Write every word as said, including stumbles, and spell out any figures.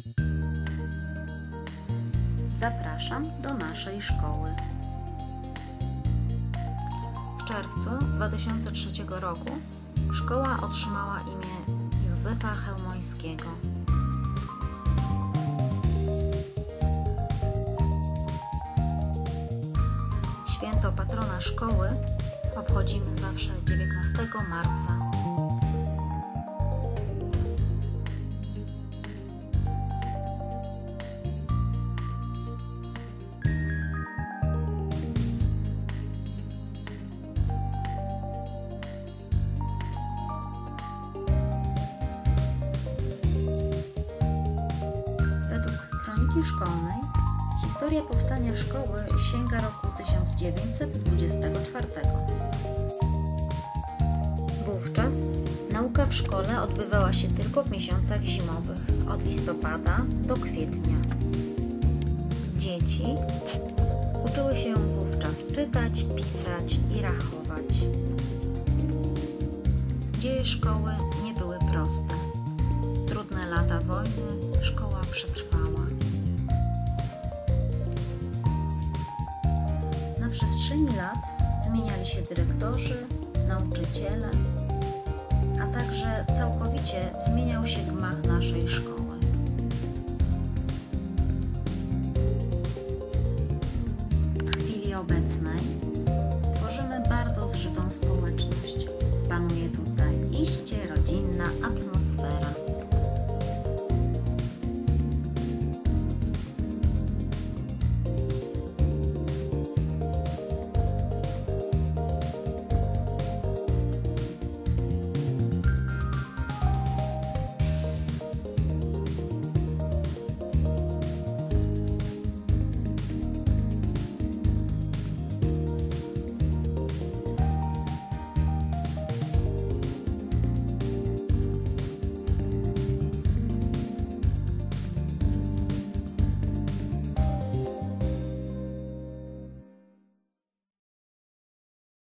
Zapraszam do naszej szkoły. W czerwcu dwa tysiące trzeciego roku szkoła otrzymała imię Józefa Chełmońskiego. Święto patrona szkoły obchodzimy zawsze dziewiętnastego marca. Według kroniki szkolnej historia powstania szkoły sięga roku tysiąc dziewięćset dwudziestego czwartego. Wówczas nauka w szkole odbywała się tylko w miesiącach zimowych, od listopada do kwietnia. Dzieci uczyły się wówczas czytać, pisać i rachować. Dzieje szkoły nie były proste. Trudne lata wojny szkoła przetrwała. Na przestrzeni lat zmieniali się dyrektorzy, nauczyciele, a także całkowicie zmieniał się gmach naszej szkoły. W chwili obecnej